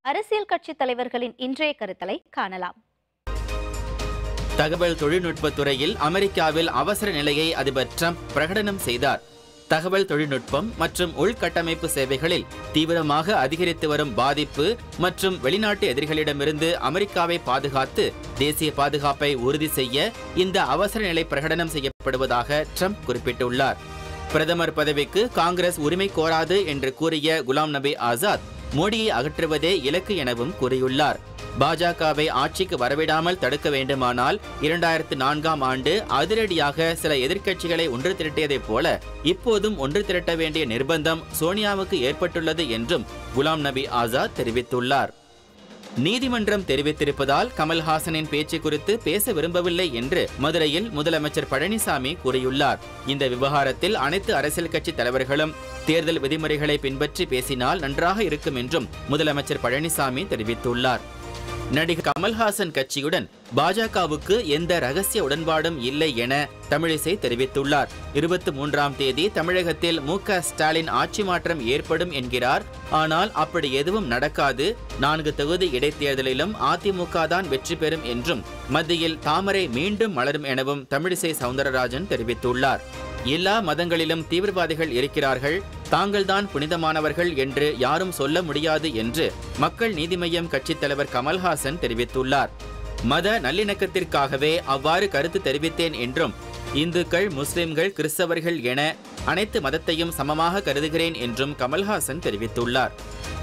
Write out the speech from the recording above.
அரசியல் கட்சி தலைவர்களின் இன்றைய கருத்தலை காணலாம். தகவல் தொழில்நுட்பத் துறையில் அமெரிக்காவில் அவசர நிலையை அதிபர் ட்ரம்ப் பிரகடனம் செய்தார். தகவல் தொழில்நுட்பம் மற்றும் உள்கட்டமைப்பு சேவைகளில் தீவிரமாக அதிகரித்து வரும் பாதிப்பு மற்றும் வெளிநாட்டு எதிரிகளிடமிருந்து அமெரிக்காவை பாதுகாத்து தேசிய பாதுகாப்பை உறுதி செய்ய இந்த அவசர நிலை பிரகடனம் செய்யப்படுவதாக ட்ரம்ப் குறிப்பிட்டுள்ளார். பிரதமர் பதவிக்கு காங்கிரஸ் உரிமை கோராது என்று கூறிய குலாம் நபி ஆசாத் மோடியை அகற்றுவதே இலக்கு எனவும் கூறியுள்ளார். பாஜகவை ஆட்சிக்கு வரவிடாமல் தடுக்க வேண்டுமானால் 2004ஆம் ஆண்டு அதிரடியாக சில எதிர்க்கட்சிகளை ஒன்று திரட்டியதைப் போல இப்போதும் ஒன்று திரட்ட வேண்டிய நிர்பந்தம் சோனியாவுக்கு ஏற்பட்டுள்ளது என்றும் குலாம் நபி ஆசாத் தெரிவித்துள்ளார். நீதிமன்றம் தெரிவித்திருப்பதால் கமல்ஹாசனின் பேச்சு குறித்து பேச விரும்பவில்லை என்று மதுரையில் முதலமைச்சர் பழனிசாமி கூறியுள்ளார். இந்த விவகாரத்தில் அனைத்து அரசியல் கட்சி தலைவர்களும் தேர்தல் விதிமுறைகளை பின்பற்றி பேசினால் நன்றாக இருக்கும் என்றும் முதலமைச்சர் பழனிசாமி தெரிவித்துள்ளார். நடிகர் கமல்ஹாசன் கட்சியுடன் பாஜகவுக்கு எந்த ரகசிய உடன்பாடும் இல்லை என தமிழிசை தெரிவித்துள்ளார். 23ஆம் தேதி தமிழகத்தில் மு.க. ஸ்டாலின் ஆட்சி மாற்றம் ஏற்படும் என்கிறார். ஆனால் அப்படி எதுவும் நடக்காது. 4 தொகுதி இடைத்தேர்தலிலும் அதிமுக தான் வெற்றி பெறும் என்றும் மத்தியில் தாமரை மீண்டும் மலரும் எனவும் தமிழிசை சவுந்தரராஜன் தெரிவித்துள்ளார். எல்லா மதங்களிலும் தீவிரவாதிகள் இருக்கிறார்கள், தாங்கள்தான் புனிதமானவர்கள் என்று யாரும் சொல்ல முடியாது என்று மக்கள் நீதி மய்யம் கட்சித் தலைவர் கமல்ஹாசன் தெரிவித்துள்ளார். மத நல்லிணக்கத்திற்காகவே அவ்வாறு கருத்து தெரிவித்தேன் என்றும் இந்துக்கள், முஸ்லிம்கள், கிறிஸ்தவர்கள் என அனைத்து மதத்தையும் சமமாக கருதுகிறேன் என்றும் கமல்ஹாசன் தெரிவித்துள்ளார்.